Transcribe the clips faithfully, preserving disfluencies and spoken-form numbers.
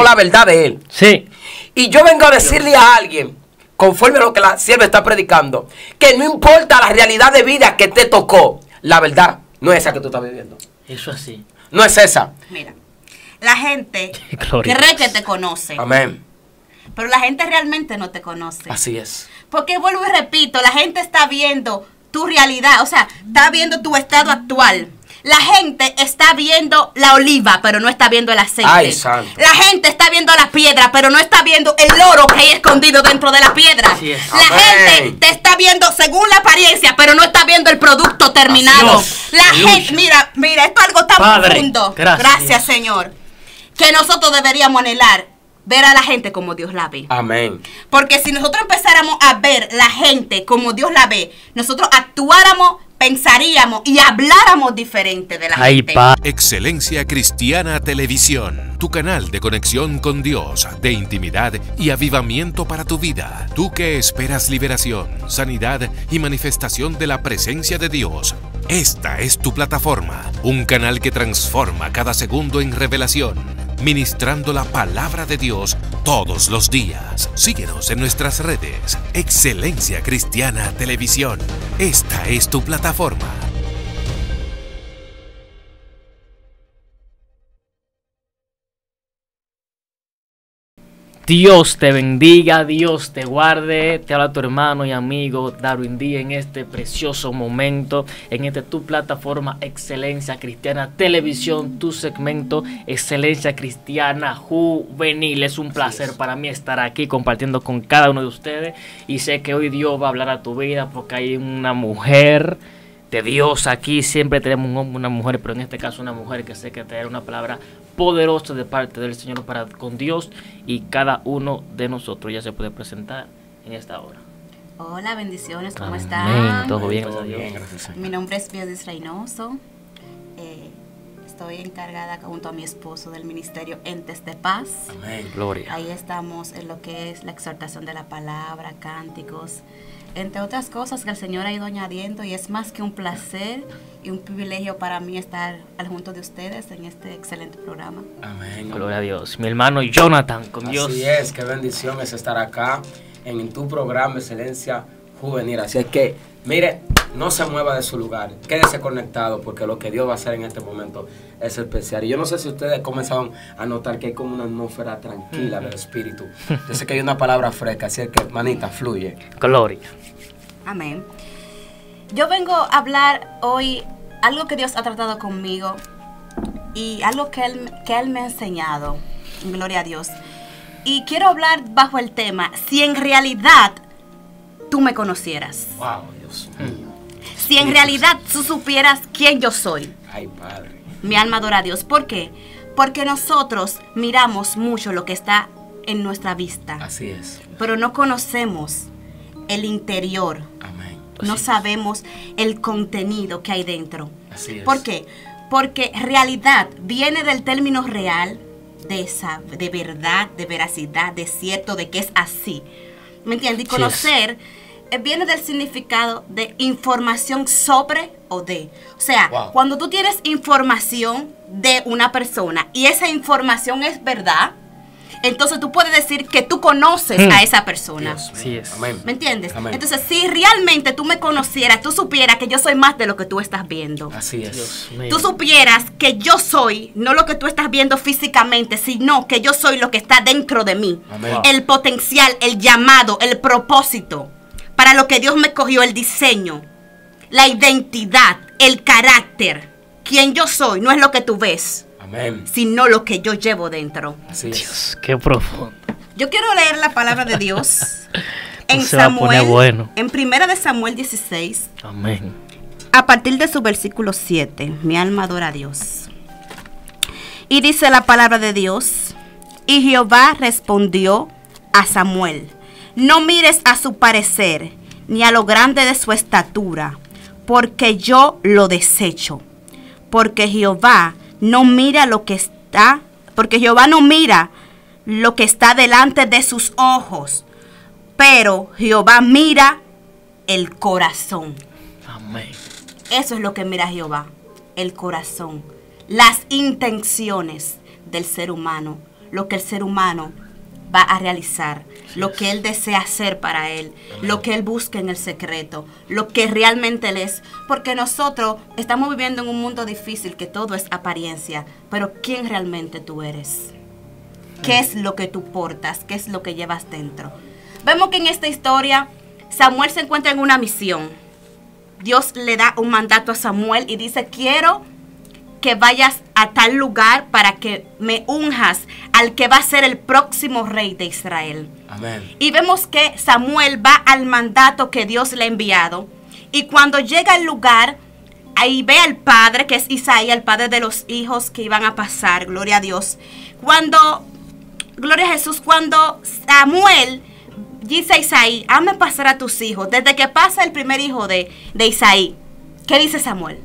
la verdad de Él. Sí. Y yo vengo a decirle a alguien, conforme a lo que la sierva está predicando, que no importa la realidad de vida que te tocó, la verdad no es esa que tú estás viviendo. Eso así. No es esa. Mira, la gente cree que te conoce. Amén. Pero la gente realmente no te conoce. Así es. Porque vuelvo y repito, la gente está viendo tu realidad, o sea, está viendo tu estado actual. La gente está viendo la oliva, pero no está viendo el aceite. Ay, santo. La gente está viendo la piedra, pero no está viendo el oro que hay escondido dentro de la piedra. Así es. La Amén. gente te está viendo según la apariencia, pero no está viendo el producto terminado. Dios. La Aleluya. gente, mira, mira, esto es algo tan Padre, profundo. gracias. Gracias, Señor. Que nosotros deberíamos anhelar ver a la gente como Dios la ve. Amén. Porque si nosotros empezáramos a ver la gente como Dios la ve, nosotros actuáramos, pensaríamos y habláramos diferente de la Ay, gente. pa. Excelencia Cristiana Televisión, tu canal de conexión con Dios, de intimidad y avivamiento para tu vida. Tú que esperas liberación, sanidad y manifestación de la presencia de Dios. Esta es tu plataforma, un canal que transforma cada segundo en revelación, ministrando la palabra de Dios todos los días. Síguenos en nuestras redes. Excelencia Cristiana Televisión. Esta es tu plataforma. Dios te bendiga, Dios te guarde. Te habla tu hermano y amigo Darwin Díaz en este precioso momento, en este tu plataforma Excelencia Cristiana Televisión, tu segmento Excelencia Cristiana Juvenil. Es un placer para mí estar aquí compartiendo con cada uno de ustedes, y sé que hoy Dios va a hablar a tu vida porque hay una mujer de Dios aquí. Siempre tenemos un hombre, una mujer, pero en este caso una mujer que sé que traerá una palabra poderosa de parte del Señor para con Dios y cada uno de nosotros. Ya se puede presentar en esta hora. Hola, bendiciones, ¿cómo Amén. están? Todo bien, Todo gracias a Dios. bien, gracias, Señor. Mi nombre es Biodis Reynoso. Eh, estoy encargada junto a mi esposo del ministerio Entes de Paz. Amén. Gloria. Ahí estamos en lo que es la exhortación de la palabra, cánticos, entre otras cosas que el Señor ha ido añadiendo, y es más que un placer y un privilegio para mí estar al junto de ustedes en este excelente programa. Amén. Gloria a Dios. Mi hermano Jonathan, con Dios. Así es, qué bendición es estar acá en tu programa Excelencia Juvenil. Así es que, mire, no se mueva de su lugar, quédese conectado, porque lo que Dios va a hacer en este momento es especial. Y yo no sé si ustedes comenzaron a notar que hay como una atmósfera tranquila del espíritu. Yo sé que hay una palabra fresca, así es que, manita, fluye. Gloria. Amén. Yo vengo a hablar hoy algo que Dios ha tratado conmigo y algo que Él, que él me ha enseñado. Gloria a Dios. Y quiero hablar bajo el tema: si en realidad tú me conocieras. Wow, Dios mío. Si en realidad tú supieras quién yo soy. Ay, Padre. Mi alma adora a Dios. ¿Por qué? Porque nosotros miramos mucho lo que está en nuestra vista, Así es. pero no conocemos el interior. Amén. No sabemos el contenido que hay dentro. Así es. ¿Por qué? Porque realidad viene del término real, de, esa, de verdad, de veracidad, de cierto, de que es así. ¿Me entiendes? Y conocer eh, viene del significado de información sobre o de. O sea, Wow. cuando tú tienes información de una persona y esa información es verdad, entonces tú puedes decir que tú conoces Mm. a esa persona. Dios mío. Así es. Amén. ¿Me entiendes? Amén. Entonces, si realmente tú me conocieras, tú supieras que yo soy más de lo que tú estás viendo. Así es. Dios mío. Tú supieras que yo soy, no lo que tú estás viendo físicamente, sino que yo soy lo que está dentro de mí. Amén. El potencial, el llamado, el propósito, para lo que Dios me cogió, el diseño, la identidad, el carácter. Quien yo soy no es lo que tú ves, Amén. sino lo que yo llevo dentro. Así es. Dios, qué profundo. Yo quiero leer la palabra de Dios en Se va a poner Samuel, bueno. en primera de Samuel dieciséis, Amén. a partir de su versículo siete. Mi alma adora a Dios. Y dice la palabra de Dios: y Jehová respondió a Samuel: no mires a su parecer, ni a lo grande de su estatura, porque yo lo desecho. Porque Jehová no mira lo que está, porque Jehová no mira lo que está delante de sus ojos, pero Jehová mira el corazón. Amén. Eso es lo que mira Jehová, el corazón, las intenciones del ser humano, lo que el ser humano va a realizar, lo que él desea hacer para él, Amén. Lo que él busca en el secreto, lo que realmente él es. Porque nosotros estamos viviendo en un mundo difícil que todo es apariencia, pero ¿quién realmente tú eres? ¿Qué es lo que tú portas? ¿Qué es lo que llevas dentro? Vemos que en esta historia Samuel se encuentra en una misión. Dios le da un mandato a Samuel y dice, quiero que vayas a tal lugar para que me unjas al que va a ser el próximo rey de Israel. Amén. Y vemos que Samuel va al mandato que Dios le ha enviado. Y cuando llega al lugar, ahí ve al padre, que es Isaí, el padre de los hijos que iban a pasar. Gloria a Dios. Cuando, gloria a Jesús, cuando Samuel dice a Isaí, hazme pasar a tus hijos. Desde que pasa el primer hijo de, de Isaí, ¿qué dice Samuel?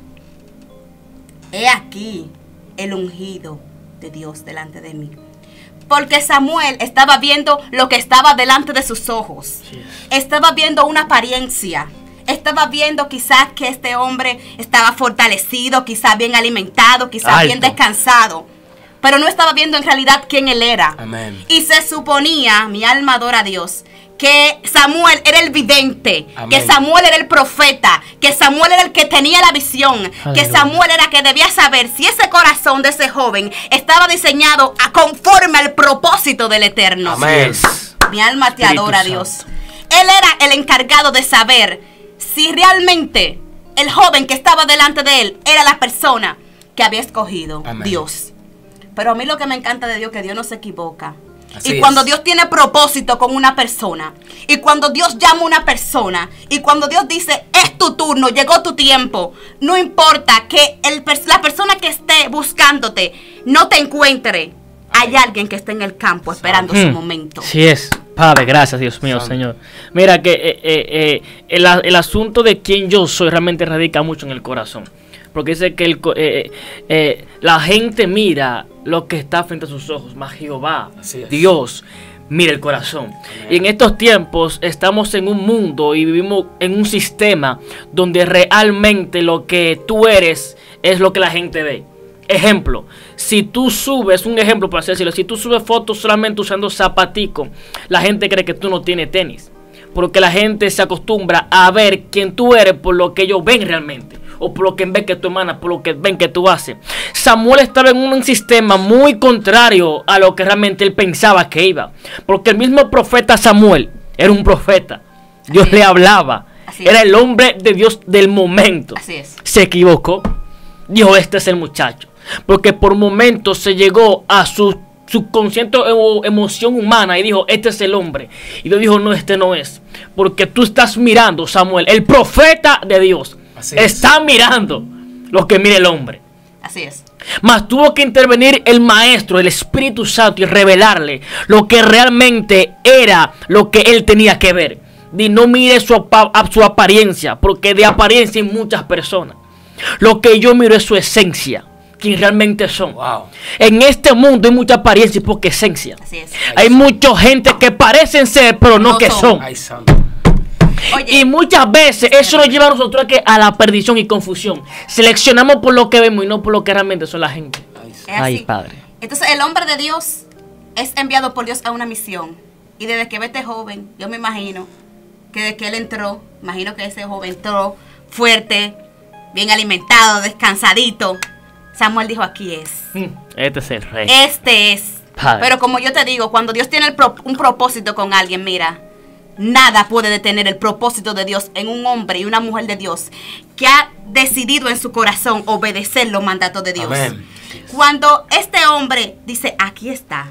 He aquí el ungido de Dios delante de mí. Porque Samuel estaba viendo lo que estaba delante de sus ojos. Estaba viendo una apariencia. Estaba viendo quizás que este hombre estaba fortalecido, quizás bien alimentado, quizás Alto. bien descansado. Pero no estaba viendo en realidad quién él era. Amén. Y se suponía, mi alma adora a Dios, que Samuel era el vidente, Amén. que Samuel era el profeta, que Samuel era el que tenía la visión, Aleluya. que Samuel era que debía saber si ese corazón de ese joven estaba diseñado a conforme al propósito del Eterno. Amén. Mi alma te Espíritu adora, Santo. Dios. Él era el encargado de saber si realmente el joven que estaba delante de él era la persona que había escogido Amén. Dios. Pero a mí lo que me encanta de Dios es que Dios no se equivoca. Así y es. cuando Dios tiene propósito con una persona, y cuando Dios llama a una persona, y cuando Dios dice, es tu turno, llegó tu tiempo, no importa que el, la persona que esté buscándote no te encuentre, hay alguien que esté en el campo esperando su Mm, momento. Sí es. Padre, gracias Dios mío, Santo. Señor. Mira que eh, eh, eh, el, el asunto de quién yo soy realmente radica mucho en el corazón. Porque dice que el, co- eh, eh, la gente mira lo que está frente a sus ojos, más Jehová, Así es. Dios, mira el corazón. Y en estos tiempos estamos en un mundo y vivimos en un sistema donde realmente lo que tú eres es lo que la gente ve. Ejemplo, si tú subes, un ejemplo por así decirlo, si tú subes fotos solamente usando zapaticos, la gente cree que tú no tienes tenis. Porque la gente se acostumbra a ver quién tú eres por lo que ellos ven realmente. O por lo que ven que tú emanas, por lo que ven que tú haces. Samuel estaba en un sistema muy contrario a lo que realmente él pensaba que iba. Porque el mismo profeta Samuel era un profeta. Dios Así le es. hablaba. Así es. Era el hombre de Dios del momento. Así es. Se equivocó. Dijo, este es el muchacho. Porque por momentos se llegó a su subconsciente o emoción humana y dijo, este es el hombre. Y Dios dijo, no, este no es. Porque tú estás mirando, Samuel, el profeta de Dios. Así es. Está mirando lo que mira el hombre. Así es. Mas tuvo que intervenir el maestro, el Espíritu Santo, y revelarle lo que realmente era lo que él tenía que ver. Y no mire su, apa- a su apariencia, porque de apariencia hay muchas personas. Lo que yo miro es su esencia, quien realmente son. Wow. En este mundo hay mucha apariencia y poca esencia. Así es. Hay mucha gente que parecen ser, pero no, No que son. son. Ay, santo. Oye, Y muchas veces eso nos lleva a nosotros a, que, a la perdición y confusión. Seleccionamos por lo que vemos y no por lo que realmente son la gente. Ay, es santo. Ay, así. Padre. Entonces el hombre de Dios es enviado por Dios a una misión. Y desde que ve este joven, yo me imagino que desde que él entró, imagino que ese joven entró fuerte, bien alimentado, descansadito. Samuel dijo, aquí es. Mm, Este es el rey. Este es. Padre. Pero como yo te digo, cuando Dios tiene el pro- un propósito con alguien, mira, nada puede detener el propósito de Dios en un hombre y una mujer de Dios que ha decidido en su corazón obedecer los mandatos de Dios. Amén. Cuando este hombre dice, aquí está,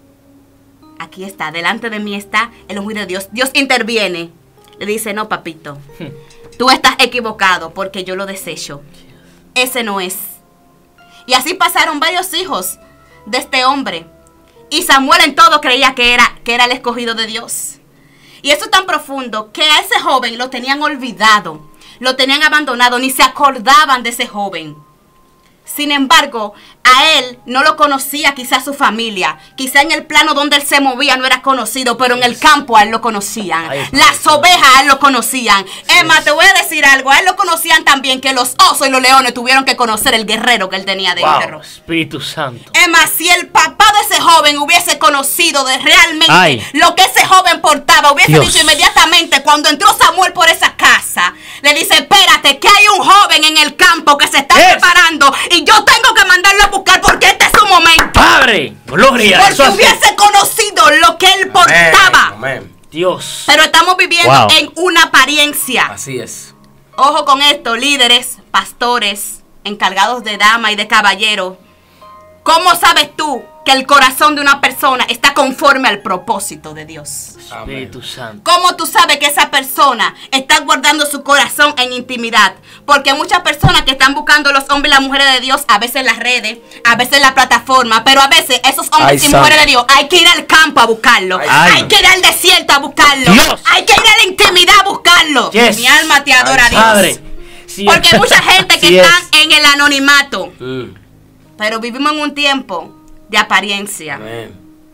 aquí está, delante de mí está el ungido de Dios, Dios interviene, le dice, no, papito, tú estás equivocado porque yo lo desecho. Ese no es. Y así pasaron varios hijos de este hombre. Y Samuel en todo creía que era, que era el escogido de Dios. Y eso es tan profundo que a ese joven lo tenían olvidado, lo tenían abandonado, ni se acordaban de ese joven. Sin embargo, a él no lo conocía quizás su familia. Quizá en el plano donde él se movía no era conocido, pero en el campo a él lo conocían. Las ovejas a él lo conocían. Emma, te voy a decir algo. A él lo conocían también que los osos y los leones tuvieron que conocer el guerrero que él tenía dentro. Wow, Espíritu Santo. Emma, si el papá de ese joven hubiese conocido de realmente Ay. lo que ese joven portaba, hubiese Dios. dicho inmediatamente cuando entró Samuel por esa casa, le dice, espérate, que hay un joven en el campo que se está Yes. preparando y yo tengo que mandarlo a buscar porque este es su momento. Padre, gloria. Porque Eso así. hubiese conocido lo que él portaba. Amén, amén. Dios. Pero estamos viviendo Wow. en una apariencia. Así es. Ojo con esto, líderes, pastores, encargados de dama y de caballero. ¿Cómo sabes tú que el corazón de una persona está conforme al propósito de Dios? Espíritu Santo. ¿Cómo tú sabes que esa persona está guardando su corazón en intimidad? Porque muchas personas que están buscando los hombres y las mujeres de Dios, a veces en las redes, a veces en la plataforma, pero a veces esos hombres Ay, y santo. mujeres de Dios hay que ir al campo a buscarlo. Ay. Hay que ir al desierto a buscarlo. Dios. Hay que ir a la intimidad a buscarlo. Yes. Mi alma te adora a Ay, Dios. Padre. Sí. Porque hay mucha gente que Sí está es. en el anonimato. Mm, Pero vivimos en un tiempo de apariencia, amén.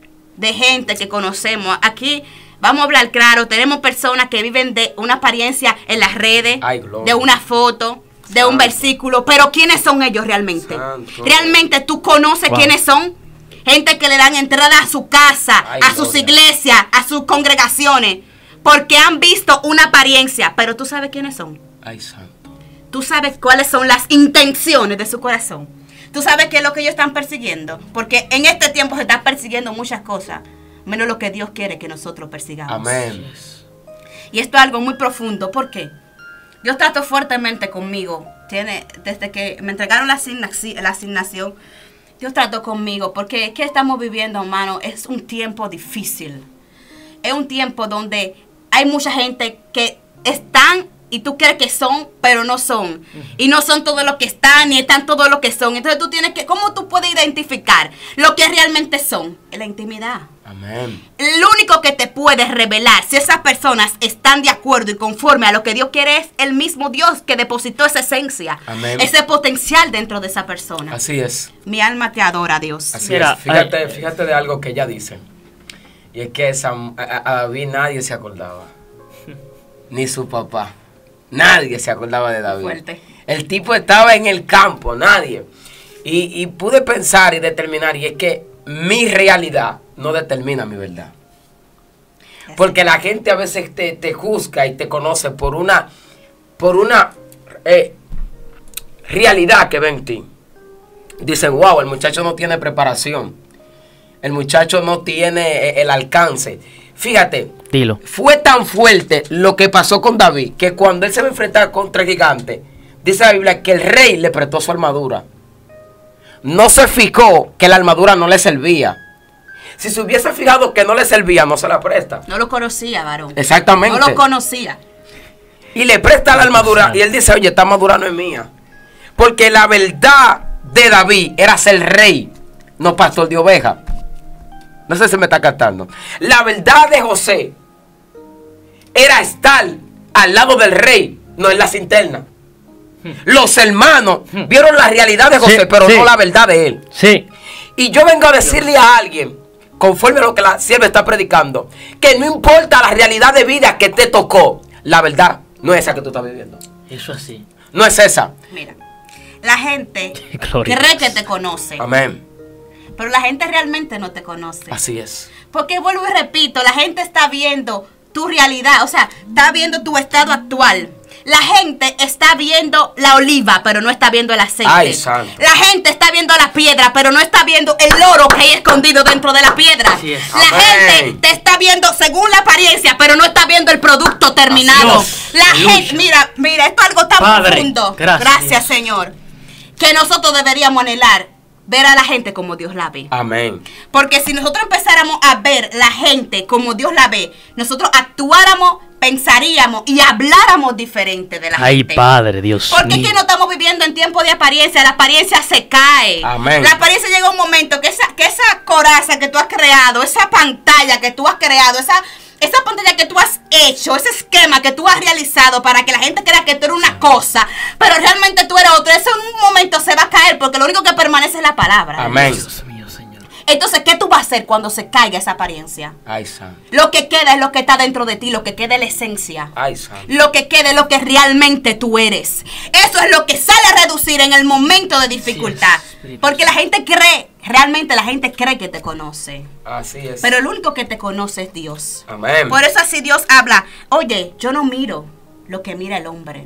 de gente que conocemos. Aquí vamos a hablar claro, tenemos personas que viven de una apariencia en las redes, Ay, gloria. de una foto, de un Santo. versículo, pero ¿quiénes son ellos realmente? Santo. ¿Realmente tú conoces Wow. quiénes son? Gente que le dan entrada a su casa, Ay, a sus gloria. iglesias, a sus congregaciones, porque han visto una apariencia, pero tú sabes quiénes son. Ay, santo. Tú sabes cuáles son las intenciones de su corazón. Tú sabes qué es lo que ellos están persiguiendo. Porque en este tiempo se están persiguiendo muchas cosas, menos lo que Dios quiere que nosotros persigamos. Amén. Yes. Y esto es algo muy profundo. ¿Por qué? Dios trató fuertemente conmigo. Tiene, desde que me entregaron la, asignaci- la asignación, Dios trató conmigo. Porque ¿qué estamos viviendo, hermano? Es un tiempo difícil. Es un tiempo donde hay mucha gente que están y tú crees que son, pero no son. Y no son todo lo que están, ni están todo lo que son. Entonces tú tienes que, ¿cómo tú puedes identificar lo que realmente son? En la intimidad. Amén. Lo único que te puede revelar si esas personas están de acuerdo y conforme a lo que Dios quiere es el mismo Dios que depositó esa esencia, Amén. ese potencial dentro de esa persona. Así es. Mi alma te adora, Dios. Así Mira, es. Fíjate, ay- fíjate de algo que ella dice. Y es que Sam- a, a David nadie se acordaba. Ni su papá. Nadie se acordaba de David. Fuerte. El tipo estaba en el campo, nadie. Y, y pude pensar y determinar, y es que mi realidad no determina mi verdad. Porque la gente a veces te, te juzga y te conoce por una, por una eh, realidad que ve en ti. Dicen, wow, el muchacho no tiene preparación. El muchacho no tiene eh, el alcance. Fíjate, Dilo. fue tan fuerte lo que pasó con David que cuando él se va a enfrentar contra el gigante, dice la Biblia que el rey le prestó su armadura. No se fijó que la armadura no le servía. Si se hubiese fijado que no le servía, no se la presta. No lo conocía, varón. Exactamente. No lo conocía. Y le presta la armadura y él dice, oye, esta armadura no es mía. Porque la verdad de David era ser rey, no pastor de oveja. No sé si me está captando. La verdad de José era estar al lado del rey, no en la cinterna. Los hermanos vieron la realidad de José, Sí, pero sí. no la verdad de él. Sí. Y yo vengo a decirle a alguien, conforme a lo que la sierva está predicando, que no importa la realidad de vida que te tocó, la verdad no es esa que tú estás viviendo. Eso así. No es esa. Mira, la gente Gloria a cree Dios. que te conoce, Amén. pero la gente realmente no te conoce. Así es. Porque vuelvo y repito, la gente está viendo tu realidad, o sea, está viendo tu estado actual. La gente está viendo la oliva, pero no está viendo el aceite. Ay, santo. La gente está viendo la piedra, pero no está viendo el oro que hay escondido dentro de la piedra. Así es. La Amén. gente te está viendo según la apariencia, pero no está viendo el producto terminado. Así es. La Aleluya. gente, mira, mira, esto es algo tan Padre, profundo. gracias. Señor. Que nosotros deberíamos anhelar ver a la gente como Dios la ve. Amén. Porque si nosotros empezáramos a ver la gente como Dios la ve, nosotros actuáramos, pensaríamos y habláramos diferente de la Ay, gente. Padre, Dios Porque es mío. que no estamos viviendo en tiempo de apariencia, la apariencia se cae. Amén. La apariencia llega un momento que esa, que esa coraza que tú has creado, esa pantalla que tú has creado, esa, esa pantalla que tú has hecho, ese esquema que tú has realizado para que la gente crea que tú eres una cosa, pero realmente tú eres otra, eso en un momento se va a caer porque lo único que permanece es la palabra. Amén. Dios mío, Señor. Entonces, ¿qué tú vas a hacer cuando se caiga esa apariencia? Ay, San. Lo que queda es lo que está dentro de ti, lo que queda es la esencia. Ay, San. Lo que queda es lo que realmente tú eres. Eso es lo que sale a reducir en el momento de dificultad. Espíritu. Porque la gente cree, realmente la gente cree que te conoce. Así es. Pero el único que te conoce es Dios. Amén. Por eso así Dios habla. Oye, yo no miro lo que mira el hombre.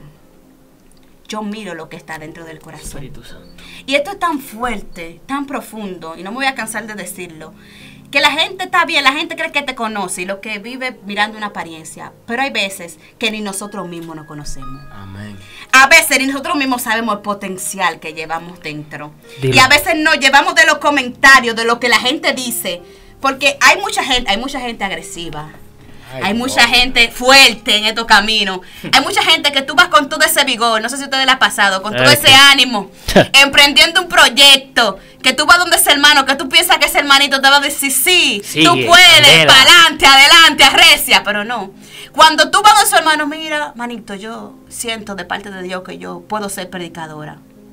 Yo miro lo que está dentro del corazón. Espíritu Santo. Y esto es tan fuerte, tan profundo, y no me voy a cansar de decirlo, que la gente está bien, la gente cree que te conoce y lo que vive mirando una apariencia, pero hay veces que ni nosotros mismos nos conocemos. Amén. A veces ni nosotros mismos sabemos el potencial que llevamos dentro. Dilo. Y a veces nos llevamos de los comentarios, de lo que la gente dice, porque hay mucha gente, hay mucha gente agresiva. Ay, Hay mucha Dios. gente fuerte en estos caminos. Hay mucha gente que tú vas con todo ese vigor, no sé si a ustedes les ha pasado, con todo Eh, ese que- ánimo, emprendiendo un proyecto, que tú vas donde ese hermano, que tú piensas que ese hermanito te va a decir, sí, Sí, tú puedes, candela. para adelante, adelante, arrecia, pero no. Cuando tú vas donde su hermano, mira, manito, yo siento de parte de Dios que yo puedo ser predicadora.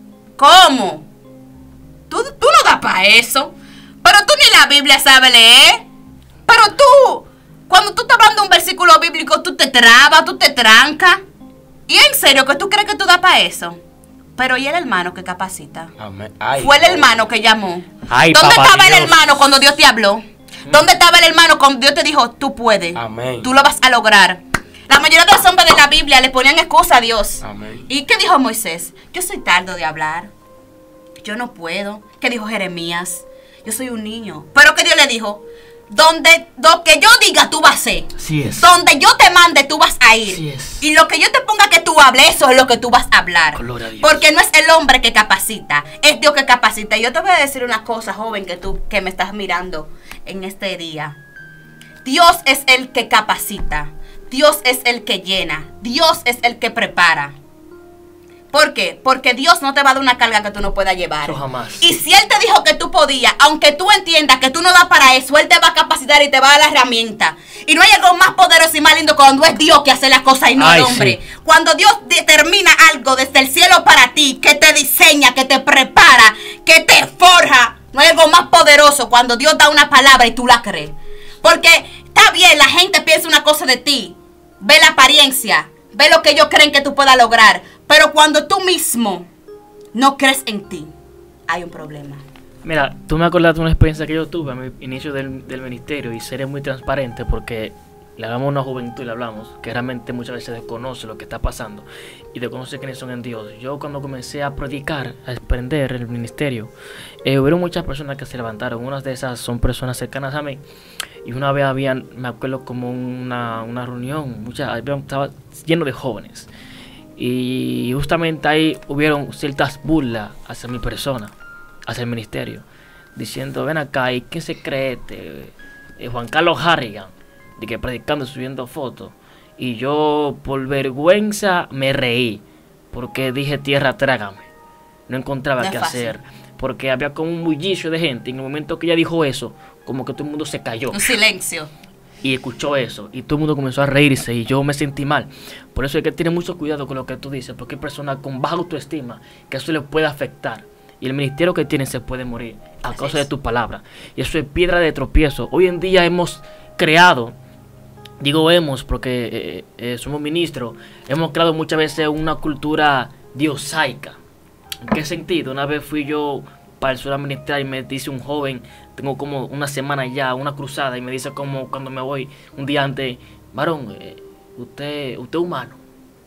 ¿Cómo? Tú, tú no das para eso, pero tú ni la Biblia sabes leer, pero tú... Cuando tú estás hablando de un versículo bíblico, tú te trabas, tú te trancas. ¿Y en serio que tú crees que tú das para eso? Pero ¿y el hermano que capacita? Amén. Ay, Fue el Dios. hermano que llamó. Ay, ¿Dónde papá estaba el Dios. hermano cuando Dios te habló? ¿Dónde estaba el hermano cuando Dios te dijo, tú puedes? Amén. Tú lo vas a lograr. La mayoría de los hombres de la Biblia le ponían excusa a Dios. Amén. ¿Y qué dijo Moisés? Yo soy tardo de hablar. Yo no puedo. ¿Qué dijo Jeremías? Yo soy un niño. Pero ¿qué Dios le dijo? Donde lo que yo diga tú vas a hacer. Así es. Donde yo te mande tú vas a ir. Así es. Y lo que yo te ponga que tú hables, eso es lo que tú vas a hablar. Gloria a Dios. Porque no es el hombre que capacita, es Dios que capacita. Y yo te voy a decir una cosa, joven, que tú que me estás mirando en este día. Dios es el que capacita. Dios es el que llena. Dios es el que prepara. ¿Por qué? Porque Dios no te va a dar una carga que tú no puedas llevar. Eso jamás. Y si Él te dijo que tú podías, aunque tú entiendas que tú no das para eso, Él te va a capacitar y te va a dar la herramienta. Y no hay algo más poderoso y más lindo cuando es Dios que hace las cosas y no Ay, el hombre. sí. Cuando Dios determina algo desde el cielo para ti, que te diseña, que te prepara, que te forja, no hay algo más poderoso cuando Dios da una palabra y tú la crees. Porque está bien, la gente piensa una cosa de ti, ve la apariencia, ve lo que ellos creen que tú puedas lograr, pero cuando tú mismo no crees en ti, hay un problema. Mira, tú me acordaste de una experiencia que yo tuve a mi inicio del, del ministerio y seré muy transparente porque le hablamos a una juventud y le hablamos que realmente muchas veces desconoce lo que está pasando y desconoce quiénes son en Dios. Yo cuando comencé a predicar, a emprender el ministerio, eh, hubieron muchas personas que se levantaron. Unas de esas son personas cercanas a mí y una vez habían, me acuerdo como una, una reunión, muchas, había- estaba lleno de jóvenes y justamente ahí hubieron ciertas burlas hacia mi persona, hacia el ministerio, diciendo, ven acá, ¿y qué se cree este, eh, Juan Carlos Harrigan? De que predicando, subiendo fotos. Y yo, por vergüenza, me reí, porque dije, tierra, trágame. No encontraba No es qué fácil. hacer, porque había como un bullicio de gente. En el momento que ella dijo eso, como que todo el mundo se cayó Un silencio. y escuchó eso y todo el mundo comenzó a reírse y yo me sentí mal. Por eso hay que tener mucho cuidado con lo que tú dices, porque hay personas con baja autoestima que eso le puede afectar y el ministerio que tienen se puede morir a Así causa es. de tus palabras. Y eso es piedra de tropiezo. Hoy en día hemos creado, digo hemos porque eh, eh, somos ministros, hemos creado muchas veces una cultura diosaica. ¿En qué sentido? Una vez fui yo para el sur ministerial y me dice un joven, tengo como una semana ya, una cruzada, y me dice como cuando me voy un día antes, varón, eh, usted, usted es humano.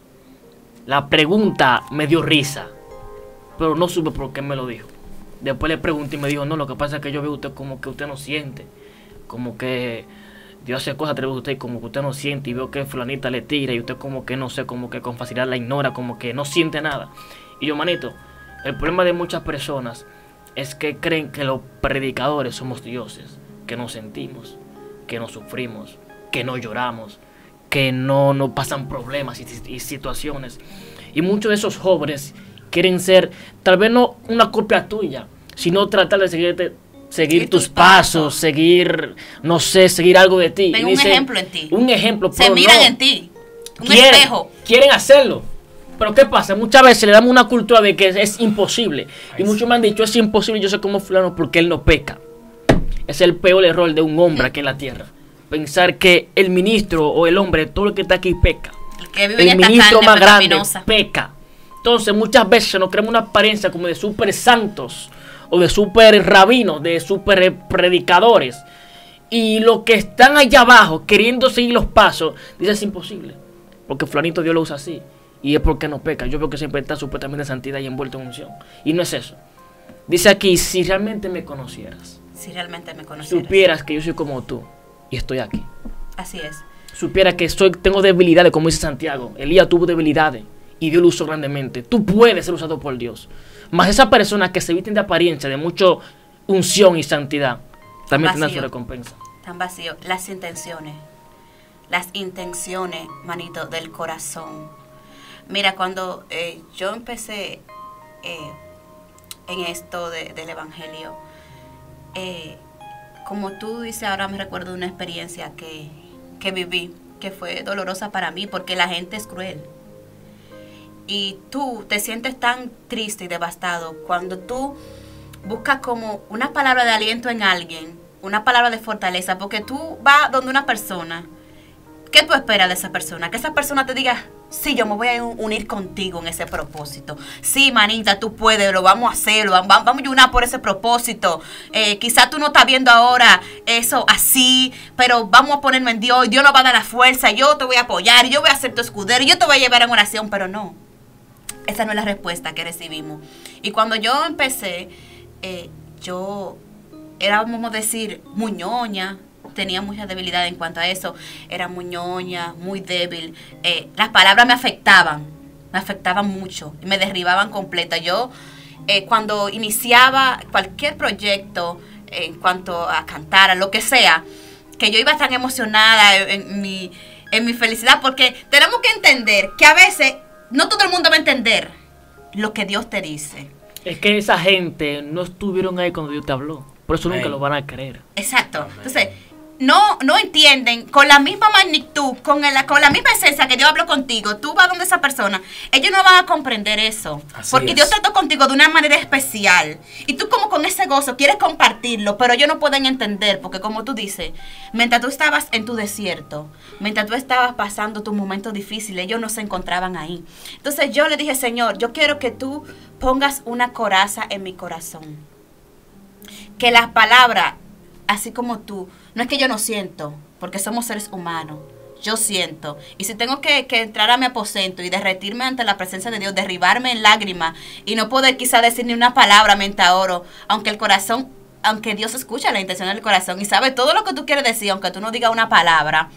La pregunta me dio risa, pero no supe por qué me lo dijo. Después le pregunté y me dijo, no, lo que pasa es que yo veo usted como que usted no siente, como que Dios hace cosas a través de usted y como que usted no siente, y veo que fulanita le tira y usted como que no sé, como que con facilidad la ignora, como que no siente nada. Y yo, manito, el problema de muchas personas es que creen que los predicadores somos dioses, que no sentimos, que no sufrimos, que no lloramos, que no nos pasan problemas y, y situaciones. Y muchos de esos jóvenes quieren ser, tal vez no una copia tuya, sino tratar de seguirte seguir tus pasos, pasos, seguir, no sé, seguir algo de ti. Ven un dice, ejemplo en ti. Un ejemplo. Se miran no, en ti. Un quieren, espejo. Quieren hacerlo. Pero ¿qué pasa? Muchas veces le damos una cultura de que es, es imposible. Ay, y muchos sí. me han dicho, es imposible, yo sé cómo fulano porque él no peca. Es el peor error de un hombre aquí en la tierra. Pensar que el ministro o el hombre, todo lo que está aquí peca. El, que vive el ministro más grande peca. Entonces muchas veces nos creamos una apariencia como de super santos o de super rabinos, de super predicadores. Y los que están allá abajo queriendo seguir los pasos, dicen es imposible. Porque fulanito Dios lo usa así. Y es porque no peca. Yo veo que siempre está supuestamente en santidad y envuelto en unción. Y no es eso. Dice aquí, si realmente me conocieras. Si realmente me conocieras. Supieras que yo soy como tú y estoy aquí. Así es. Supieras que soy, tengo debilidades, como dice Santiago. Elías tuvo debilidades y Dios lo usó grandemente. Tú puedes ser usado por Dios. Más esas personas que se visten de apariencia, de mucho unción y santidad, también tendrán su recompensa. Tan vacío. Las intenciones. Las intenciones, manito, del corazón. Mira, cuando eh, yo empecé eh, en esto de, del evangelio, eh, como tú dices, ahora me recuerdo de una experiencia que, que viví, que fue dolorosa para mí, porque la gente es cruel. Y tú te sientes tan triste y devastado cuando tú buscas como una palabra de aliento en alguien, una palabra de fortaleza, porque tú vas donde una persona. ¿Qué tú esperas de esa persona? Que esa persona te diga, sí, yo me voy a unir contigo en ese propósito. Sí, manita, tú puedes, lo vamos a hacer, vamos, vamos a unar por ese propósito. Eh, quizás tú no estás viendo ahora eso así, pero vamos a ponernos en Dios. Dios nos va a dar la fuerza, yo te voy a apoyar, yo voy a ser tu escudero, yo te voy a llevar en oración, pero no. Esa no es la respuesta que recibimos. Y cuando yo empecé, eh, yo era, vamos a decir, muy ñoña. Tenía mucha debilidad en cuanto a eso. Era muy ñoña, muy débil. Eh, las palabras me afectaban. Me afectaban mucho. Y me derribaban completa. Yo, eh, cuando iniciaba cualquier proyecto, eh, en cuanto a cantar, a lo que sea, que yo iba tan emocionada en, en, mi, en mi felicidad. Porque tenemos que entender que a veces no todo el mundo va a entender lo que Dios te dice. Es que esa gente no estuvieron ahí cuando Dios te habló. Por eso Amén. Nunca lo van a creer. Exacto. Amén. Entonces, no, no entienden con la misma magnitud, con, el, con la misma esencia que Dios habló contigo. Tú vas donde esa persona, ellos no van a comprender eso. Así porque es. Dios trató contigo de una manera especial. Y tú como con ese gozo quieres compartirlo, pero ellos no pueden entender. Porque como tú dices, mientras tú estabas en tu desierto, mientras tú estabas pasando tus momentos difíciles, ellos no se encontraban ahí. Entonces yo le dije, Señor, yo quiero que tú pongas una coraza en mi corazón. Que las palabras, así como tú, no es que yo no siento, porque somos seres humanos. Yo siento. Y si tengo que, que entrar a mi aposento y derretirme ante la presencia de Dios, derribarme en lágrimas y no poder quizá decir ni una palabra mientras oro, aunque el corazón, aunque Dios escucha la intención del corazón y sabe todo lo que tú quieres decir, aunque tú no digas una palabra,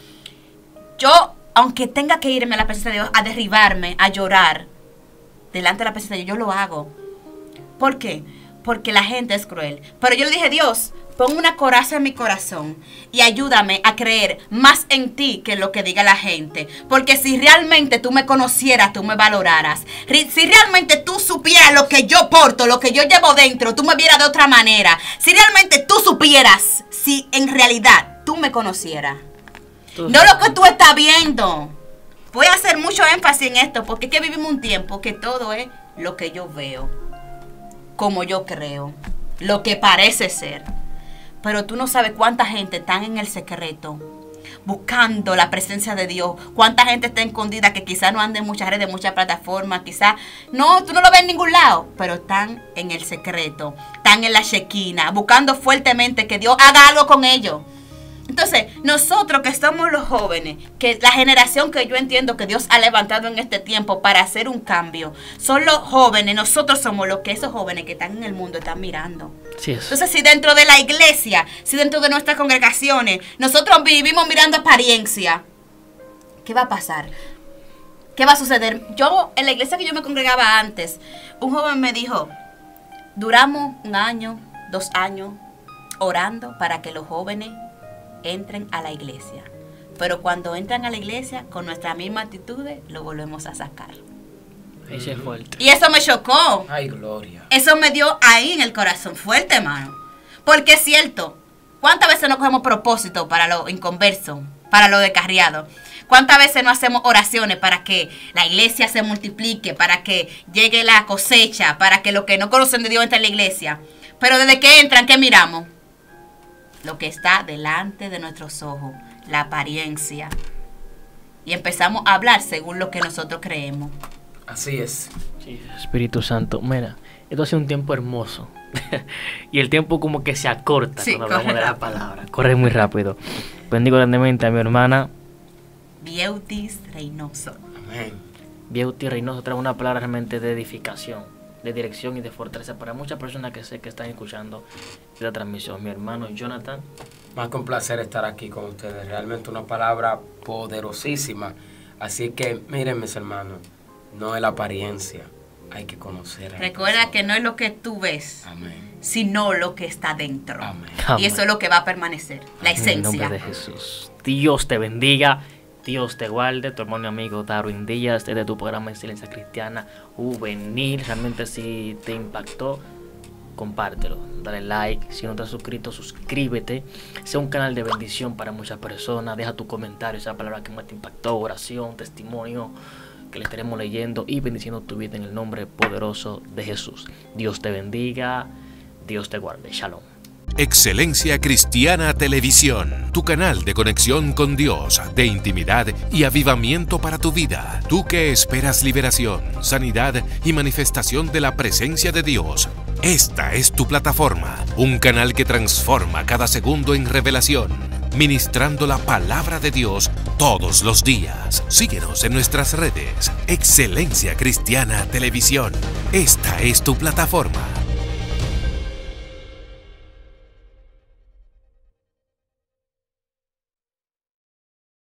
yo, aunque tenga que irme a la presencia de Dios, a derribarme, a llorar delante de la presencia de Dios, yo lo hago. ¿Por qué? Porque la gente es cruel. Pero yo le dije, Dios, pon una coraza en mi corazón y ayúdame a creer más en ti que lo que diga la gente. Porque si realmente tú me conocieras, tú me valoraras. Si realmente tú supieras lo que yo porto, lo que yo llevo dentro, tú me vieras de otra manera. Si realmente tú supieras, si en realidad tú me conocieras. Tú no lo que tú estás viendo. Voy a hacer mucho énfasis en esto porque es que vivimos un tiempo que todo es lo que yo veo, como yo creo, lo que parece ser. Pero tú no sabes cuánta gente está en el secreto, buscando la presencia de Dios. Cuánta gente está escondida que quizás no anda en muchas redes, muchas plataformas. Quizás, no, tú no lo ves en ningún lado. Pero están en el secreto, están en la shequina, buscando fuertemente que Dios haga algo con ellos. Entonces, nosotros que somos los jóvenes, que la generación que yo entiendo que Dios ha levantado en este tiempo para hacer un cambio, son los jóvenes, nosotros somos los que esos jóvenes que están en el mundo están mirando. Sí es. Entonces, si dentro de la iglesia, si dentro de nuestras congregaciones, nosotros vivimos mirando apariencia, ¿qué va a pasar? ¿Qué va a suceder? Yo, en la iglesia que yo me congregaba antes, un joven me dijo, duramos un año, dos años, orando para que los jóvenes entren a la iglesia, pero cuando entran a la iglesia con nuestras mismas actitudes lo volvemos a sacar. Ese es fuerte. Y eso me chocó. Ay, gloria. Eso me dio ahí en el corazón fuerte, hermano, Porque es cierto, ¿cuántas veces no cogemos propósito para lo inconverso, para lo descarriado? ¿Cuántas veces no hacemos oraciones para que la iglesia se multiplique, para que llegue la cosecha, para que los que no conocen de Dios entren en la iglesia? Pero desde que entran, ¿qué miramos? Lo que está delante de nuestros ojos, la apariencia. Y empezamos a hablar según lo que nosotros creemos. Así es. Sí, Espíritu Santo, mira, esto ha sido un tiempo hermoso. Y el tiempo como que se acorta Sí, cuando hablamos de la rápido. palabra. Corre muy rápido. Bendigo grandemente a mi hermana Beautis Reynoso. Amén. Beauty Reynoso. Trae una palabra realmente de edificación, de dirección y de fortaleza para muchas personas que sé que están escuchando esta transmisión. Mi hermano Jonathan. Más que un placer estar aquí con ustedes. Realmente una palabra poderosísima. Así que miren, mis hermanos, no es la apariencia, hay que conocer a Recuerda Dios. que no es lo que tú ves, Amén. sino lo que está dentro. Amén. Y eso es lo que va a permanecer, la En el nombre esencia. de Jesús. Dios te bendiga. Dios te guarde. Tu hermano y amigo Darwin Díaz, desde tu programa Excelencia Cristiana Juvenil. Realmente si te impactó, compártelo, dale like. Si no te has suscrito, suscríbete. Sea un canal de bendición para muchas personas. Deja tu comentario, esa palabra que más te impactó, oración, testimonio, que le estaremos leyendo y bendiciendo tu vida en el nombre poderoso de Jesús. Dios te bendiga. Dios te guarde. Shalom. Excelencia Cristiana Televisión, tu canal de conexión con Dios, de intimidad y avivamiento para tu vida. Tú que esperas liberación, sanidad y manifestación de la presencia de Dios. Esta es tu plataforma, un canal que transforma cada segundo en revelación, ministrando la palabra de Dios todos los días. Síguenos en nuestras redes. Excelencia Cristiana Televisión. Esta es tu plataforma.